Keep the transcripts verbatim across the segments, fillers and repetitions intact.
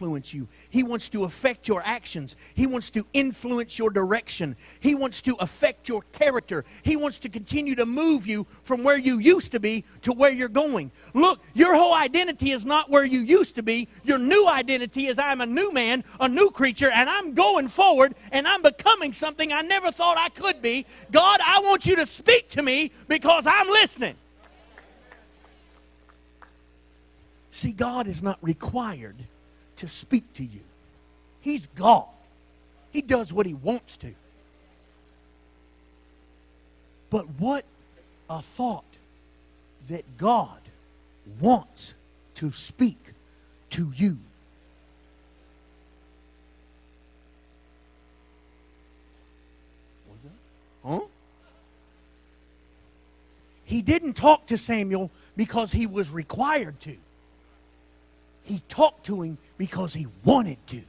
influence you. He wants to affect your actions. He wants to influence your direction. He wants to affect your character. He wants to continue to move you from where you used to be to where you're going. Look, your whole identity is not where you used to be. Your new identity is I'm a new man, a new creature, and I'm going forward, and I'm becoming something I never thought I could be. God, I want you to speak to me because I'm listening. See, God is not required to speak to you. He's God. He does what He wants to. But what a thought that God wants to speak to you. Huh? He didn't talk to Samuel because he was required to. He talked to him because he wanted to.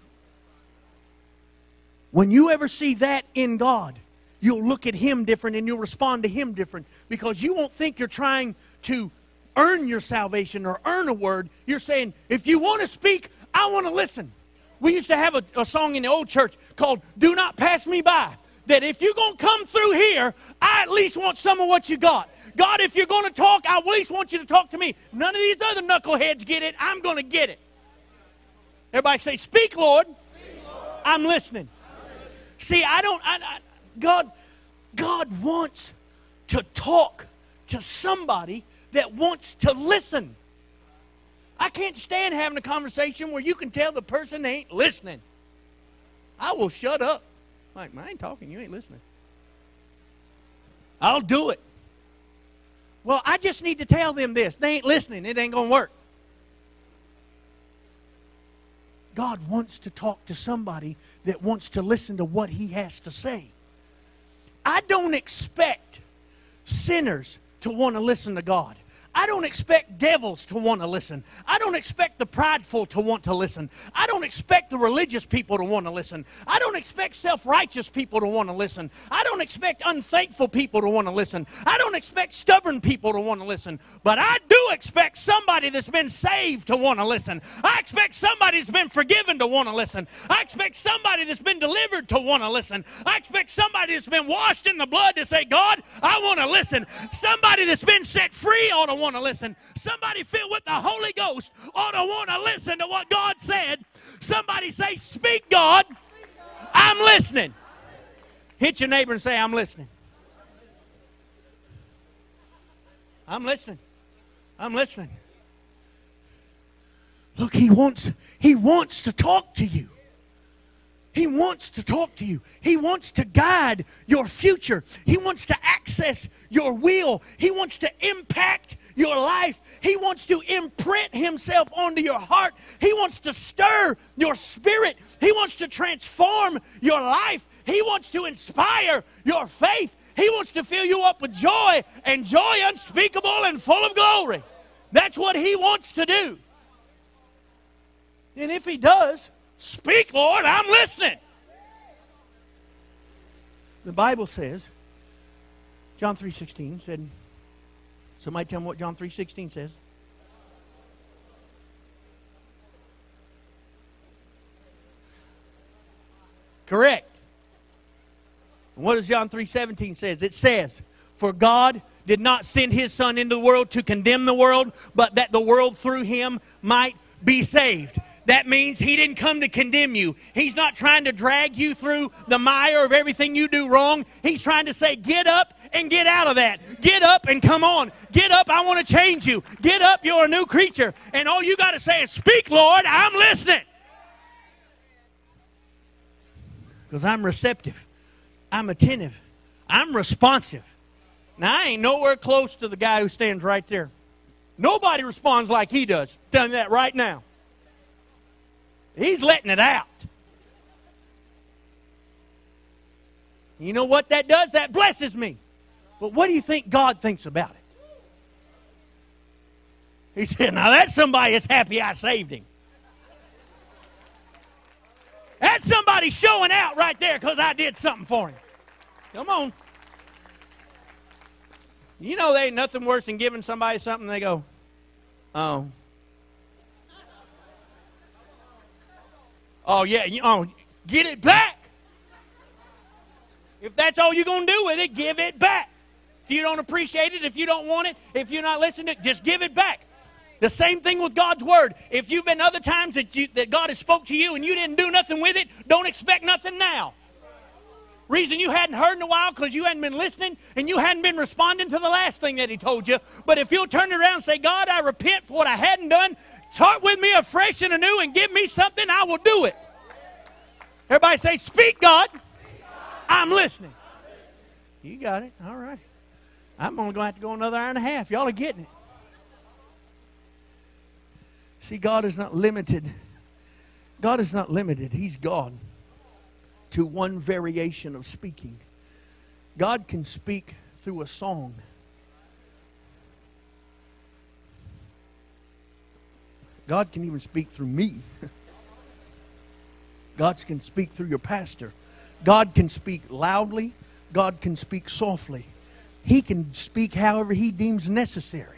When you ever see that in God, you'll look at Him different and you'll respond to Him different, because you won't think you're trying to earn your salvation or earn a word. You're saying, if you want to speak, I want to listen. We used to have a, a song in the old church called "Do Not Pass Me By." That if you're going to come through here, I at least want some of what you got. God, if you're going to talk, I at least want you to talk to me. None of these other knuckleheads get it. I'm going to get it. Everybody say, speak, Lord. Speak, Lord. I'm listening. I'm listening. See, I don't, I, I, God, God wants to talk to somebody that wants to listen. I can't stand having a conversation where you can tell the person they ain't listening. I will shut up. Like, I ain't talking, you ain't listening. I'll do it. Well, I just need to tell them this. They ain't listening. It ain't going to work. God wants to talk to somebody that wants to listen to what He has to say. I don't expect sinners to want to listen to God. I don't expect devils to want to listen. I don't expect the prideful to want to listen. I don't expect the religious people to want to listen. I don't expect self-righteous people to want to listen. I don't expect unthankful people to want to listen. I don't expect stubborn people to want to listen. But I do expect somebody that's been saved to want to listen. I expect somebody that's been forgiven to want to listen. I expect somebody that's been delivered to want to listen. I expect somebody that's been washed in the blood to say, God, I want to listen. Somebody that's been set free ought to want to listen. Somebody filled with the Holy Ghost ought to want to listen to what God said. Somebody say, speak, God. I'm listening. Hit your neighbor and say, I'm listening. I'm listening. I'm listening. Look, he wants, he wants to talk to you. He wants to talk to you. He wants to guide your future. He wants to access your will. He wants to impact your life. He wants to imprint Himself onto your heart. He wants to stir your spirit. He wants to transform your life. He wants to inspire your faith. He wants to fill you up with joy, and joy unspeakable and full of glory. That's what He wants to do. And if He does, speak, Lord, I'm listening. The Bible says, John three sixteen said, somebody tell me what John three sixteen says. Correct. And what does John three seventeen says? It says, for God did not send His Son into the world to condemn the world, but that the world through Him might be saved. That means He didn't come to condemn you. He's not trying to drag you through the mire of everything you do wrong. He's trying to say, get up and get out of that. Get up and come on. Get up, I want to change you. Get up, you're a new creature. And all you got to say is, speak, Lord, I'm listening. Because I'm receptive. I'm attentive. I'm responsive. Now, I ain't nowhere close to the guy who stands right there. Nobody responds like he does. I'm telling you that right now. He's letting it out. You know what that does? That blesses me. But what do you think God thinks about it? He said, now that's somebody that's happy I saved him. That's somebody showing out right there because I did something for him. Come on. You know there ain't nothing worse than giving somebody something and they go, oh. Oh, yeah. You, oh, get it back. If that's all you're going to do with it, give it back. If you don't appreciate it, if you don't want it, if you're not listening to it, just give it back. The same thing with God's Word. If you've been other times that, you, that God has spoke to you and you didn't do nothing with it, don't expect nothing now. Reason you hadn't heard in a while because you hadn't been listening and you hadn't been responding to the last thing that He told you. But if you'll turn around and say, God, I repent for what I hadn't done, start with me afresh and anew and give me something, I will do it. Everybody say, speak, God. I'm listening. You got it. All right. I'm only going to have to go another hour and a half. Y'all are getting it. See, God is not limited. God is not limited. He's God to one variation of speaking. God can speak through a song. God can even speak through me. God can speak through your pastor. God can speak loudly. God can speak softly. He can speak however He deems necessary.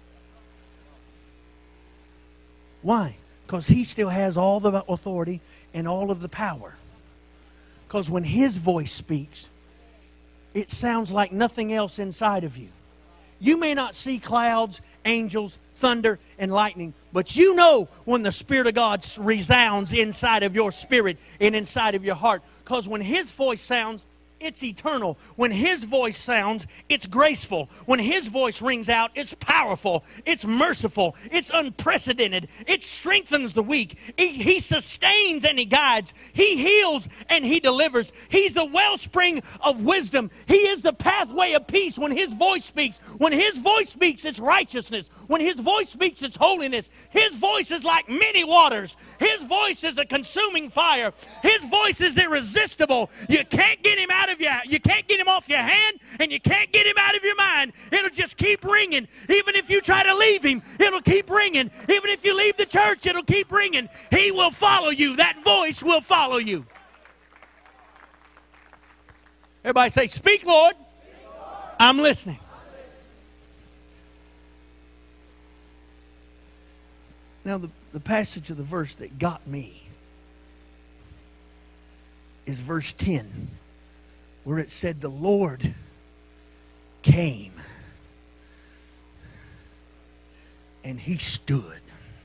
Why? Because He still has all the authority and all of the power. Because when His voice speaks, it sounds like nothing else inside of you. You may not see clouds, angels, thunder, and lightning, but you know when the Spirit of God resounds inside of your spirit and inside of your heart. Because when His voice sounds, it's eternal. When His voice sounds, it's graceful. When His voice rings out, it's powerful. It's merciful. It's unprecedented. It strengthens the weak. He, he sustains and He guides. He heals and He delivers. He's the wellspring of wisdom. He is the pathway of peace when His voice speaks. When His voice speaks, it's righteousness. When His voice speaks, it's holiness. His voice is like many waters. His voice is a consuming fire. His voice is irresistible. You can't get Him out of your, you can't get Him off your hand, and you can't get Him out of your mind. It'll just keep ringing. Even if you try to leave Him, it'll keep ringing. Even if you leave the church, it'll keep ringing. He will follow you. That voice will follow you. Everybody say, speak, Lord. Speak, Lord. I'm listening. Now, the, the passage of the verse that got me is verse ten, where it said, the Lord came and He stood.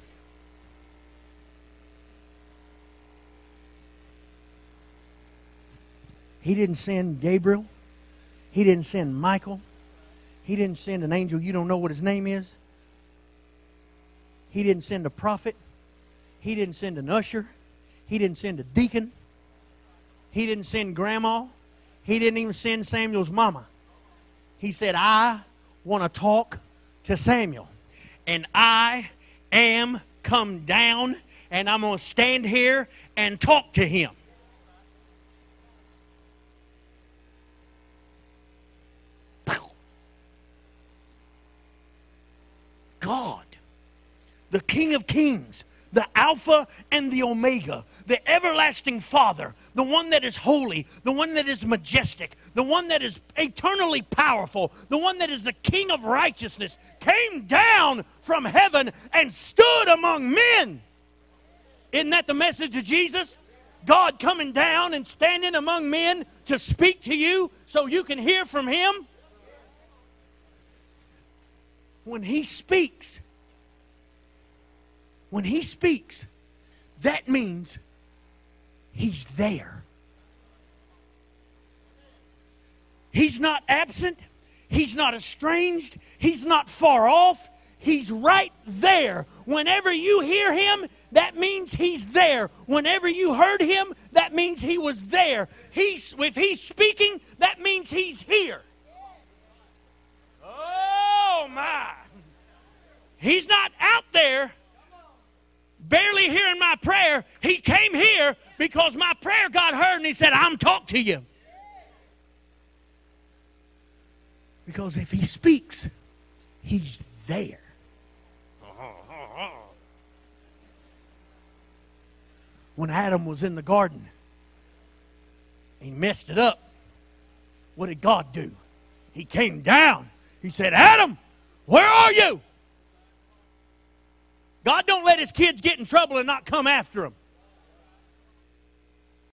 He didn't send Gabriel. He didn't send Michael. He didn't send an angel. You don't know what his name is. He didn't send a prophet. He didn't send an usher. He didn't send a deacon. He didn't send grandma. He didn't even send Samuel's mama. He said, I want to talk to Samuel. And I am come down, and I'm going to stand here and talk to him. God, the King of Kings, the Alpha and the Omega, the everlasting Father, the one that is holy, the one that is majestic, the one that is eternally powerful, the one that is the King of righteousness, came down from heaven and stood among men. Isn't that the message of Jesus? God coming down and standing among men to speak to you so you can hear from Him. When He speaks, when He speaks, that means He's there. He's not absent. He's not estranged. He's not far off. He's right there. Whenever you hear Him, that means He's there. Whenever you heard Him, that means He was there. He's, if He's speaking, that means He's here. Oh, my. He's not out there barely hearing my prayer. He came here because my prayer got heard, and He said, I'm talking to you. Because if He speaks, He's there. When Adam was in the garden, he messed it up. What did God do? He came down. He said, Adam, where are you? God don't let His kids get in trouble and not come after them.